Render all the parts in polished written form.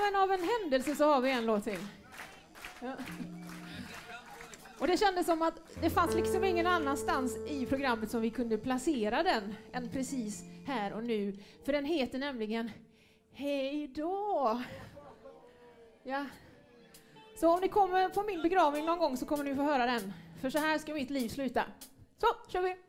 men av en händelse så har vi en låt till. Ja. Och det kändes som att det fanns liksom ingen annanstans i programmet som vi kunde placera den än precis här och nu. För den heter nämligen Hej då! Ja. Så om ni kommer på min begravning någon gång så kommer ni få höra den. För så här ska mitt liv sluta. Så, kör vi!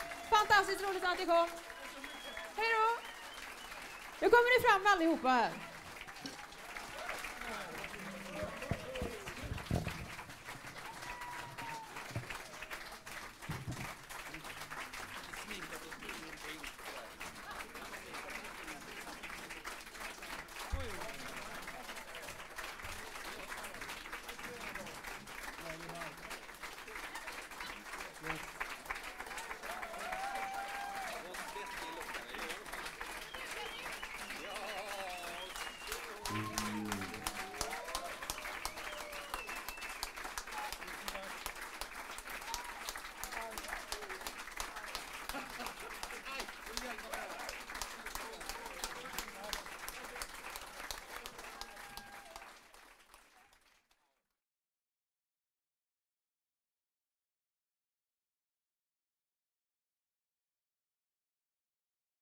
Fantastiskt roligt att ni kom. Hej då! Nu kommer ni fram allihopa här.